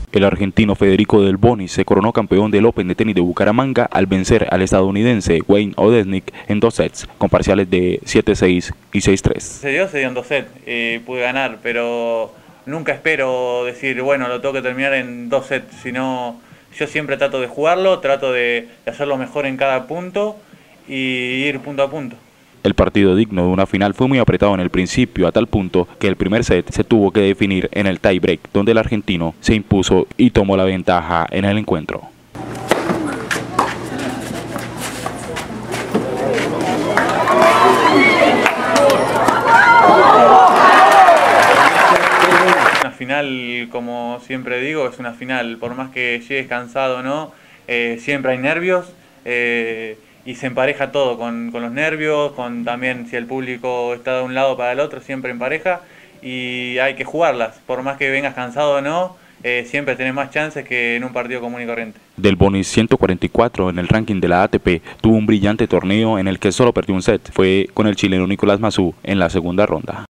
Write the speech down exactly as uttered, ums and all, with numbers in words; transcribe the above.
El argentino Federico Del Bonis se coronó campeón del Open de tenis de Bucaramanga al vencer al estadounidense Wayne Odesnik en dos sets, con parciales de siete seis y seis tres. Se dio, se dio en dos sets, eh, pude ganar, pero nunca espero decir, bueno, lo tengo que terminar en dos sets, sino yo siempre trato de jugarlo, trato de hacerlo mejor en cada punto y ir punto a punto. El partido digno de una final fue muy apretado en el principio, a tal punto que el primer set se tuvo que definir en el tie break, donde el argentino se impuso y tomó la ventaja en el encuentro. Una final, como siempre digo, es una final, por más que llegues cansado o no, eh, siempre hay nervios. Eh, Y se empareja todo, con, con los nervios, con también si el público está de un lado para el otro, siempre en pareja. Y hay que jugarlas, por más que vengas cansado o no, eh, siempre tenés más chances que en un partido común y corriente. Del Bonis ciento cuarenta y cuatro en el ranking de la A T P, tuvo un brillante torneo en el que solo perdió un set. Fue con el chileno Nicolás Massú en la segunda ronda.